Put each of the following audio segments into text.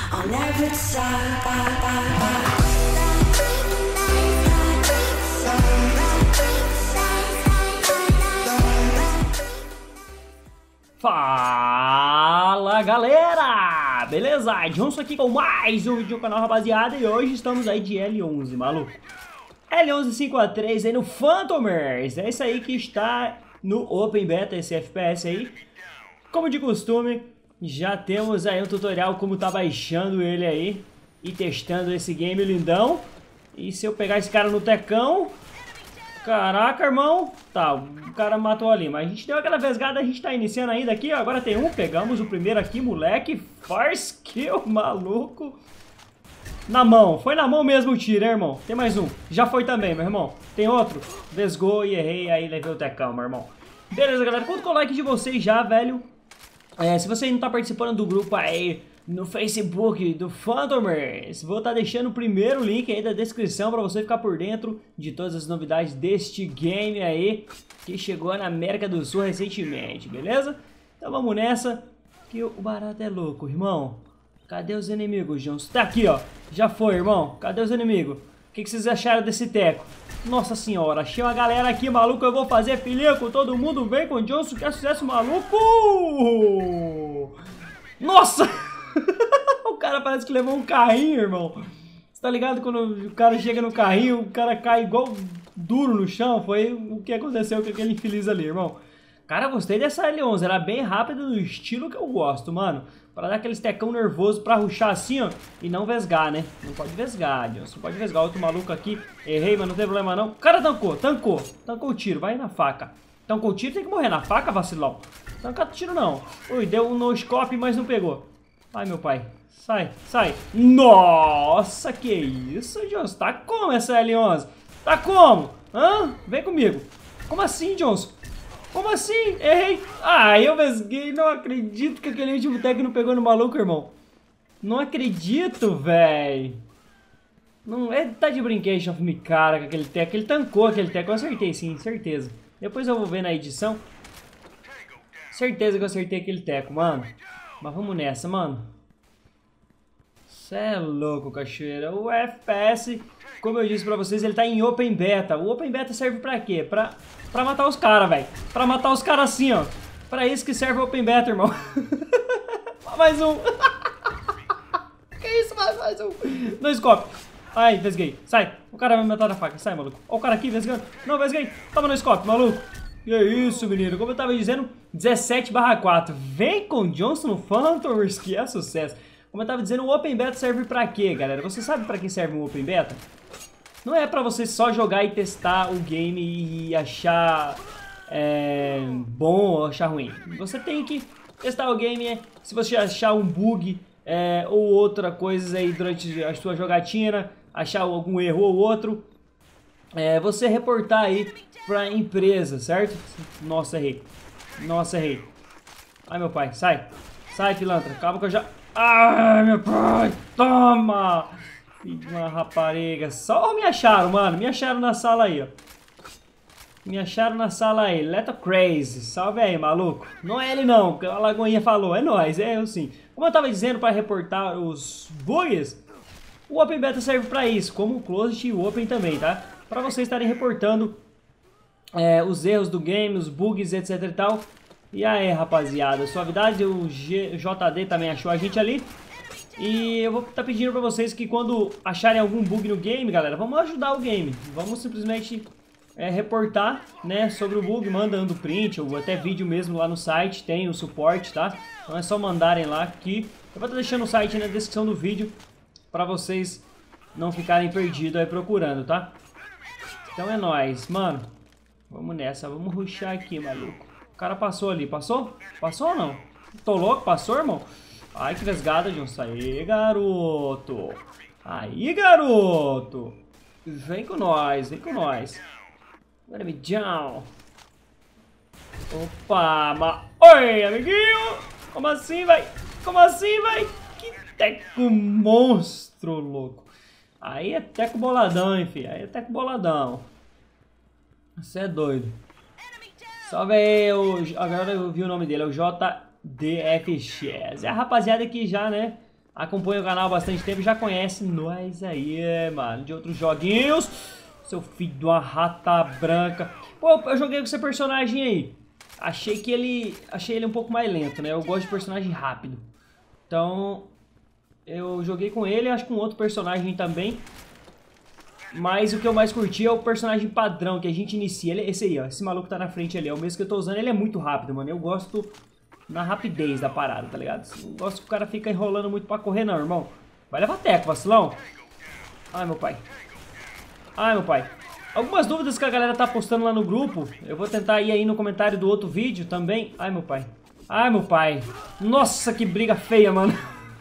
I'll never Fala galera, beleza? Johnson aqui com mais um vídeo no canal, rapaziada. E hoje estamos aí de L11, maluco. L11 5A3 aí no Phantomers. É isso aí que está no Open Beta, esse FPS aí. Como de costume, já temos aí um tutorial como tá baixando ele aí e testando esse game lindão. E se eu pegar esse cara no tecão... Caraca, irmão. Tá, o cara matou ali, mas a gente deu aquela vesgada, a gente tá iniciando ainda aqui, ó. Agora tem um, pegamos o primeiro aqui, moleque. First kill, maluco. Na mão, foi na mão mesmo o tiro, hein, irmão. Tem mais um, já foi também, meu irmão. Tem outro, vesgou e errei, aí levei o tecão, meu irmão. Beleza, galera, conta com o like de vocês já, velho. Se você não tá participando do grupo aí no Facebook do Phantomers, vou estar deixando o primeiro link aí da descrição para você ficar por dentro de todas as novidades deste game aí que chegou na América do Sul recentemente, beleza? Então vamos nessa, que o barato é louco, irmão. Cadê os inimigos, Johnson? Tá aqui, ó. Já foi, irmão. Cadê os inimigos? O que vocês acharam desse teco? Nossa senhora, achei uma galera aqui, maluco. Eu vou fazer filhinha com todo mundo. Vem com o Johnson, que é sucesso, maluco. Nossa! O cara parece que levou um carrinho, irmão. Você tá ligado quando o cara chega no carrinho, o cara cai igual duro no chão? Foi o que aconteceu com aquele infeliz ali, irmão. Cara, eu gostei dessa L11. Era bem rápida, do estilo que eu gosto, mano. Pra dar aquele tecão nervoso pra rushar assim, ó. E não vesgar, né? Não pode vesgar, Deus. Não pode vesgar. Outro maluco aqui. Errei, mas não tem problema não. O cara tancou. Tancou o tiro. Vai na faca. Tancou o tiro, tem que morrer na faca, vacilão. Tanca o tiro não. Ui, deu um no scope, mas não pegou. Ai, meu pai. Sai, sai. Nossa, que isso, Johnson? Tá como essa L11? Tá como? Hã? Vem comigo. Como assim, Johnson? Como assim? Errei. Ah, eu vesguei. Não acredito que aquele último tag não pegou no maluco, irmão. Não acredito, véi. Não é, tá de brincation me cara com aquele tag. Ele tancou aquele tag. Eu acertei sim, certeza. Depois eu vou ver na edição. Certeza que eu acertei aquele teco, mano. Mas vamos nessa, mano. Cê é louco, cachoeira. O FPS, como eu disse pra vocês, ele tá em Open Beta. O Open Beta serve pra quê? Pra matar os caras, velho. Pra matar os caras assim, ó. Pra isso que serve o Open Beta, irmão. Mais um. Que isso, mais um. No scope. Ai, vesguei. Sai. O cara vai me matar na faca. Sai, maluco. Ó o cara aqui, vesgando. Não, vesguei. Toma no scope, maluco. Que isso, menino. Como eu tava dizendo, 17/4. Vem com o Johnson no Phantomers, que é sucesso. Como eu tava dizendo, o Open Beta serve pra quê, galera? Você sabe pra que serve o Open Beta? Não é pra você só jogar e testar o game e achar bom ou achar ruim. Você tem que testar o game, se você achar um bug ou outra coisa aí durante a sua jogatina, achar algum erro ou outro, você reportar aí pra empresa, certo? Nossa, errei. Nossa, errei. Ai, meu pai, sai. Sai, pilantra. Calma que eu já... Ai, meu pai. Toma. Filho de uma rapariga. Só me acharam, mano. Me acharam na sala aí, ó. Me acharam na sala aí. Leto Crazy. Salve aí, maluco. Não é ele não, que a Lagoinha falou. É nóis, é eu sim. Como eu tava dizendo pra reportar os bugs, o Open Beta serve pra isso. Como o Closed e o Open também, tá? Pra vocês estarem reportando os erros do game, os bugs, etc e tal. E aí, rapaziada, suavidade, o JD também achou a gente ali. E eu vou estar pedindo pra vocês que quando acharem algum bug no game, galera, vamos ajudar o game. Vamos simplesmente reportar, né, sobre o bug, mandando print ou até vídeo mesmo lá no site, tem o suporte, tá? Então é só mandarem lá que eu vou estar deixando o site na descrição do vídeo pra vocês não ficarem perdidos aí procurando, tá? Então é nóis, mano. Vamos nessa, vamos rushar aqui, maluco. O cara passou ali, passou? Passou ou não? Tô louco, passou, irmão? Ai, que vesgada, Johnson. Aí, garoto. Aí, garoto. Vem com nós, vem com nós. Let me down. Opa, oi, amiguinho. Como assim, vai? Como assim, vai? Que teco monstro, louco. Aí é teco boladão, hein, filho. Aí é teco boladão. Você é doido. Salve aí, agora eu vi o nome dele, é o JDFX. É a rapaziada que já, né, acompanha o canal há bastante tempo, já conhece nós aí, mano, de outros joguinhos. Seu filho de uma rata branca. Pô, eu joguei com esse personagem aí. Achei ele um pouco mais lento, né? Eu gosto de personagem rápido. Então, eu joguei com ele, acho que com outro personagem também. Mas o que eu mais curti é o personagem padrão que a gente inicia. Esse aí, ó. Esse maluco que tá na frente ali. É o mesmo que eu tô usando. Ele é muito rápido, mano. Eu gosto na rapidez da parada, tá ligado? Não gosto que o cara fica enrolando muito pra correr, não, irmão. Vai levar teco, vacilão. Ai, meu pai. Ai, meu pai. Algumas dúvidas que a galera tá postando lá no grupo. Eu vou tentar ir aí no comentário do outro vídeo também. Ai, meu pai. Ai, meu pai. Nossa, que briga feia, mano.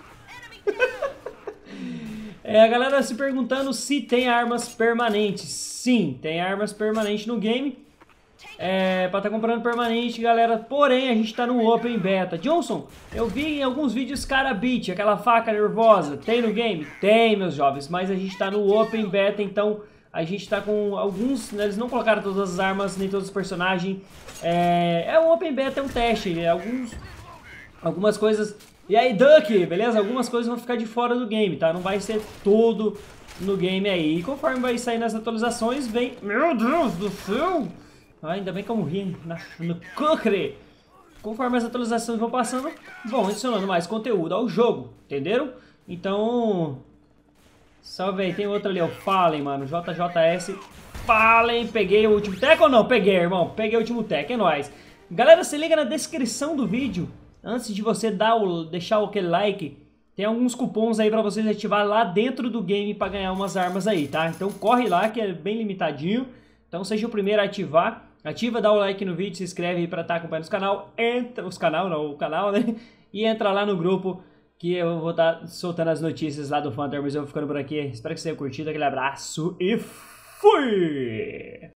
A galera se perguntando se tem armas permanentes. Sim, tem armas permanentes no game. Pra estar comprando permanente, galera. Porém, a gente tá no Open Beta. Johnson, eu vi em alguns vídeos Carabit, aquela faca nervosa. Tem no game? Tem, meus jovens. Mas a gente tá no Open Beta, então a gente tá com alguns... Eles não colocaram todas as armas, nem todos os personagens. É um Open Beta, é um teste. Algumas coisas... E aí, Duck, beleza? Algumas coisas vão ficar de fora do game, tá? Não vai ser tudo no game aí. E conforme vai sair nas atualizações, vem... Meu Deus do céu! Ainda bem que eu morri no cocre. Conforme as atualizações vão passando, vão adicionando mais conteúdo ao jogo, entenderam? Então... Salve aí, tem outro ali, o Fallen, mano. JJS. Fallen, peguei o último tech ou não? Peguei, irmão. Peguei o último tech, é nóis. Galera, se liga na descrição do vídeo. Antes de você deixar aquele like, tem alguns cupons aí pra vocês ativar lá dentro do game pra ganhar umas armas aí, tá? Então corre lá que é bem limitadinho. Então seja o primeiro a ativar. Ativa, dá o like no vídeo, se inscreve aí pra estar acompanhando o canal, né? E entra lá no grupo que eu vou estar soltando as notícias lá do Phantom. Mas eu vou ficando por aqui. Espero que você tenha curtido. Aquele abraço e fui!